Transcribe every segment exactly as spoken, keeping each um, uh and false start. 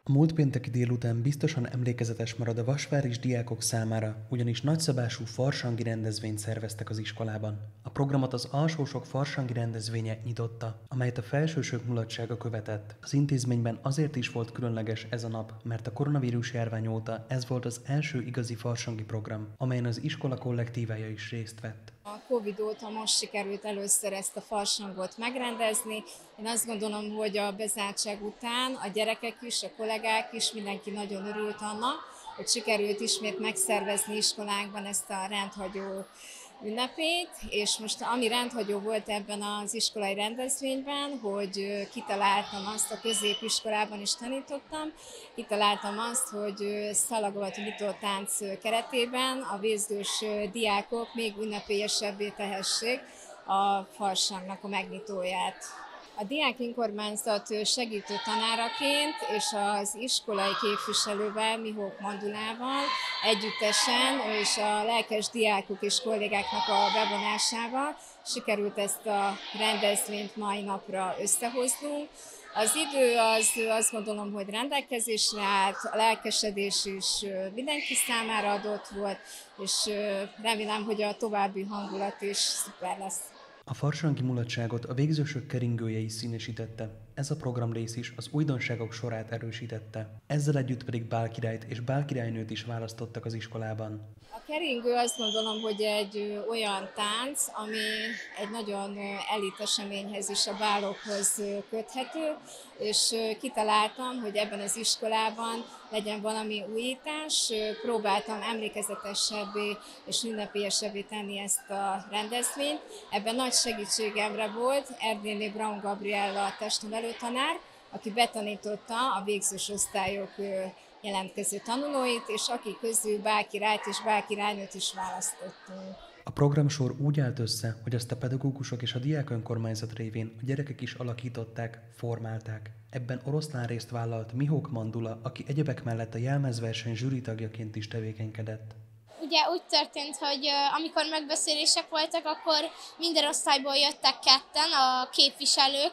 A múlt pénteki délután biztosan emlékezetes marad a vasváris diákok számára, ugyanis nagyszabású farsangi rendezvényt szerveztek az iskolában. A programot az Alsósok farsangi rendezvénye nyitotta, amelyet a felsősök mulatsága követett. Az intézményben azért is volt különleges ez a nap, mert a koronavírus járvány óta ez volt az első igazi farsangi program, amelyen az iskola kollektívája is részt vett. A Covid óta most sikerült először ezt a farsangot megrendezni. Én azt gondolom, hogy a bezártság után a gyerekek is, a kollégák is, mindenki nagyon örült annak, hogy sikerült ismét megszervezni iskolánkban ezt a rendhagyó ünnepét, és most ami rendhagyó volt ebben az iskolai rendezvényben, hogy kitaláltam azt, a középiskolában is tanítottam, kitaláltam azt, hogy szalagolatú nyitótánc keretében a vézdős diákok még ünnepélyesebbé tehessék a farsangnak a megnyitóját. A diák önkormányzat segítő tanáraként és az iskolai képviselővel, Mihók Mandulával együttesen és a lelkes diákok és kollégáknak a bevonásával sikerült ezt a rendezvényt mai napra összehoznunk. Az idő az, azt gondolom, hogy rendelkezésre állt, a lelkesedés is mindenki számára adott volt, és remélem, hogy a további hangulat is szuper lesz. A farsangi mulatságot a végzősök keringője is színesítette. Ez a programrész is az újdonságok sorát erősítette. Ezzel együtt pedig bálkirályt és bálkirálynőt is választottak az iskolában. A keringő azt gondolom, hogy egy olyan tánc, ami egy nagyon elit eseményhez és a bálokhoz köthető, és kitaláltam, hogy ebben az iskolában legyen valami újítás. Próbáltam emlékezetesebbé és ünnepélyesebbé tenni ezt a rendezvényt. Ebben nagy segítségemre volt Erdélyné Braun Gabriella testnevelő tanár, aki betanította a végzős osztályok jelentkező tanulóit, és akik közül bálkirályt és bálkirálynőt is választottunk. A programsor úgy állt össze, hogy azt a pedagógusok és a diák önkormányzat révén a gyerekek is alakították, formálták. Ebben oroszlán részt vállalt Mihók Mandula, aki egyebek mellett a jelmezverseny zsűritagjaként is tevékenykedett. Ugye úgy történt, hogy amikor megbeszélések voltak, akkor minden osztályból jöttek ketten a képviselők,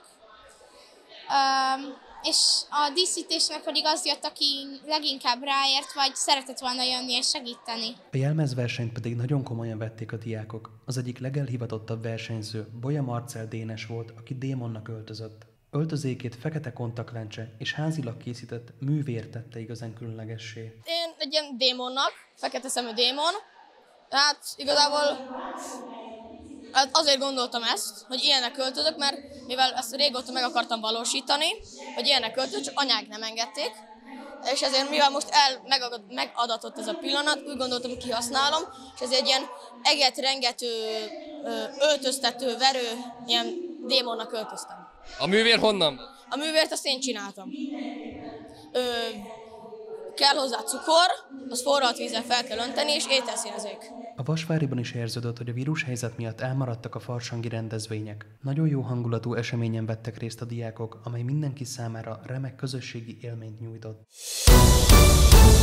és a díszítésnek pedig az jött, aki leginkább ráért, vagy szeretett volna jönni és segíteni. A jelmezversenyt pedig nagyon komolyan vették a diákok. Az egyik legelhivatottabb versenyző Bolya Marcell Dénes volt, aki démonnak öltözött. Öltözékét fekete kontaktlencse és házilag készített művér tette igazán különlegessé. Én egy ilyen démonnak, fekete szemű démon, hát igazából hát azért gondoltam ezt, hogy ilyenek öltözök, mert mivel ezt régóta meg akartam valósítani, hogy ilyenek öltözök, csak anyák nem engedték, és ezért mivel most el megadatott ez a pillanat, úgy gondoltam, hogy kihasználom, és ez egy ilyen eget-rengető, öltöztető, verő, ilyen démonnak öltöztem. A művér honnan? A művért azt én csináltam. Ö, kell hozzá cukor, az forralt vízzel fel kell önteni, és ételszínezék. A Vasváriban is érződött, hogy a vírushelyzet miatt elmaradtak a farsangi rendezvények. Nagyon jó hangulatú eseményen vettek részt a diákok, amely mindenki számára remek közösségi élményt nyújtott.